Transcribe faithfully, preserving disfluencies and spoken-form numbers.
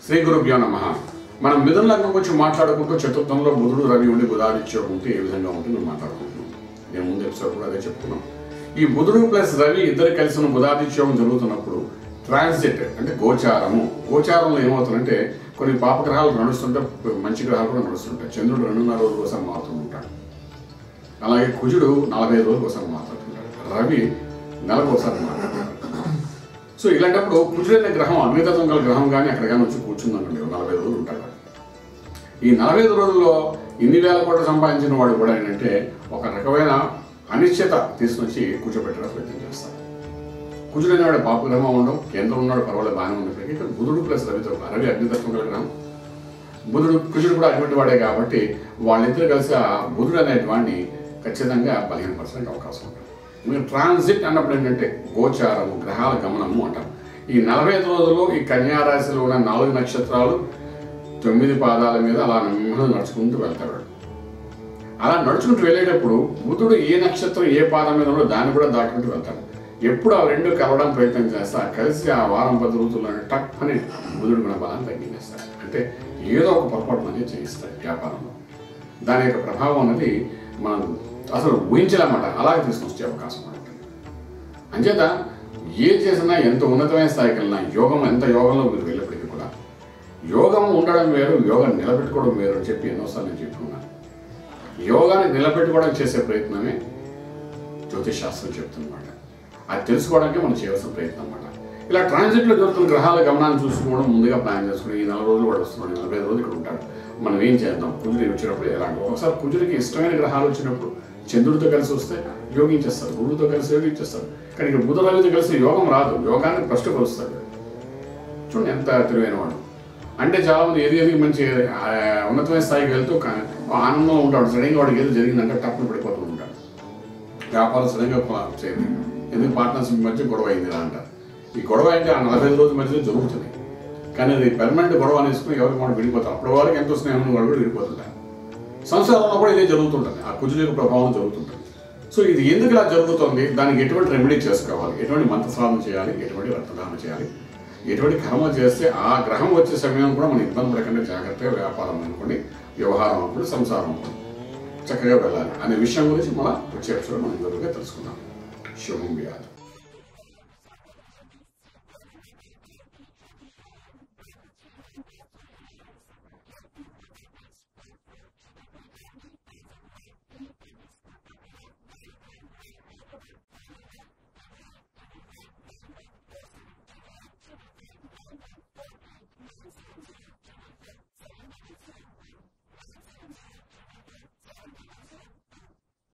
శ్రీ గురుభ్యో నమః. మనం మిథున లగ్నం గురించి మాట్లాడుకుంటూ చతుర్థంలో బుధుడు రవి ఉండి బుధాదిత్యం ఉంటే ఏ విధంగా ఉంటుంది మనం మాట్లాడుకుంటున్నాం. నేను ముందు ఎపిసోడ్ కూడా అదే చెప్పుకున్నాం. ఈ బుధుడు ప్లస్ రవి ఇద్దరు కలిసిన బుధాదిత్యం జరుగుతున్నప్పుడు ట్రాన్సిట్ అంటే గోచారము. గోచారంలో ఏమవుతుందంటే కొన్ని పాపగ్రహాలు నడుస్తుంటే మంచి గ్రహాలు కూడా నడుస్తుంటాయి. చంద్రుడు రెండున్నర రోజుల కోసం మారుతుంటాడు. అలాగే కుజుడు నలభై ఐదు రోజుల కోసం మాట్లాడుతుంటాడు. రవి నెలకు ఒకసారి మాట్లాడుతుంటాడు. సో ఇలాంటప్పుడు కుజుడు అనే గ్రహం అగ్నితత్వం గల గ్రహం కానీ అక్కడ కానీ వచ్చి కూర్చుందనుకోండి నలభై రోజులు ఉంటాడు. ఈ నలభై ఐదు రోజుల్లో ఇన్ని వేల కోట్లు సంపాదించిన వాడు కూడా ఏంటంటే ఒక రకమైన అనిశ్చిత తీసుకొచ్చి కూర్చోబెట్టడానికి ప్రయత్నం చేస్తారు. కుజుడు అనేవాడు పాపగ్రహం ఉండడం, కేంద్రం ఉన్నాడు పర్వాలేదు బాగానే ఉన్నప్పటికీ ఇక్కడ బుధుడు ప్లస్ రవితో రవి అగ్నితత్వం గల గ్రహం, బుధుడు కుజుడు కూడా అటువంటి వాడే కాబట్టి వాళ్ళిద్దరు కలిసి ఆ బుధుడు అనేటువంటి ఖచ్చితంగా బలహీనపరచడానికి అవకాశం ఉంటుంది. మీరు ట్రాన్సిట్ అన్నప్పుడు ఏంటంటే గోచారము, గ్రహాల గమనము అంటారు. ఈ నలభై ఐదు రోజుల్లో ఈ కన్యా రాశిలో ఉన్న నాలుగు నక్షత్రాలు తొమ్మిది పాదాల మీద అలా నెమ్మది నడుచుకుంటూ వెళ్తాడు. అలా నడుచుకుంటూ వెళ్ళేటప్పుడు బుధుడు ఏ నక్షత్రం ఏ పాదం మీద ఉన్నో దాన్ని కూడా దాటుకుంటూ వెళ్తాడు. ఎప్పుడు ఆ రెండు కలవడం ప్రయత్నం చేస్తా కలిసి ఆ వారం పది రోజుల్లో టక్ అని బుధుడు గుణ బలాన్ని తగ్గించేస్తాడు. అంటే ఏదో ఒక పొరపాటు అనేది చేయిస్తాడు వ్యాపారంలో. దాని యొక్క ప్రభావం అనేది మనం అసలు ఊహించలేమాట, అలాగే తీసుకొచ్చే అవకాశం ఉంటుంది. అంచేత ఏం చేసినా ఎంత ఉన్నతమైన స్థాయికి వెళ్ళినా యోగం ఎంత యోగంలో మీరు వెళ్ళినప్పటికీ కూడా యోగం ఉండడం వేరు, యోగం నిలబెట్టుకోవడం వేరు అని చెప్పి ఎన్నోసార్లు నేను చెప్పుకున్నాను. యోగాన్ని నిలబెట్టుకోవడానికి చేసే ప్రయత్నమే జ్యోతిష్ శాస్త్రం చెప్తున్నమాట. అది తెలుసుకోవడానికి మనం చేయాల్సిన ప్రయత్నం అన్నమాట. ఇలా ట్రాన్సిట్లో జరుగుతున్న గ్రహాల గమనాన్ని చూసుకోవడం ముందుగా ప్లాన్ చేసుకుని ఈ నెల రోజులు వాడు వస్తున్నాడు, నలభై ఐదు రోజులు ఇక్కడ ఉంటాడు, మనం ఏం చేద్దాం. కుజుడు వచ్చినప్పుడు ఎలాంటి ఒకసారి కుజుడికి ఇష్టమైన గ్రహాలు వచ్చినప్పుడు చంద్రుడితో కలిసి వస్తే యోగించేస్తారు, గురుడితో కలిసి యోగించేస్తారు. కానీ ఇక్కడ బుధ రవితో కలిసి యోగం రాదు, యోగాన్ని ఫస్ట్ కలుస్తాడు. చూడండి ఎంత తెలివైన వాడు. అంటే చాలామంది ఏది ఏది మంచి ఉన్నతమైన స్థాయికి వెళ్తూ ఆనందంలో ఉంటాడు. సడన్గా వాడికి ఏదో జరిగిందంటే టప్పులు పడిపోతూ ఉంటాడు. వ్యాపారం సడన్గా చేయదు, ఎందుకు పార్ట్నర్షిప్ మధ్య గొడవ అయింది ఇలా అంటారు. ఈ గొడవ అయితే ఆ నలభై ఐదు రోజుల మధ్యలో జరుగుతుంది. కానీ అది పెర్మనెంట్ గొడవ అనేసుకుని ఎవరికి మనం విడిపోతాం. అప్పటి వరకు ఎంతో స్నేహం వాడు కూడా విడిపోతుంటారు. సంసారంలో కూడా ఇదే జరుగుతుంటుంది, ఆ కుజుల యొక్క ప్రభావం జరుగుతుంటుంది. సో ఇది ఎందుకు ఇలా జరుగుతుంది, దానికి ఎటువంటి రెమెడీ చేసుకోవాలి, ఎటువంటి మంత్రసాధన చేయాలి, ఎటువంటి రక్తదానం చేయాలి, ఎటువంటి కర్మ చేస్తే ఆ గ్రహం వచ్చే సమయం కూడా మనం ఇబ్బంది పడకుండా జాగ్రత్తగా వ్యాపారం అనుకోండి, వ్యవహారం అనుకోండి, సంసారం అనుకోండి చక్కగా వెళ్ళాలి అనే విషయం గురించి మళ్ళీ వచ్చే ఎపిసోడ్ మనం జరుగుగా తెలుసుకుందాం. శుభం వ్యాధి.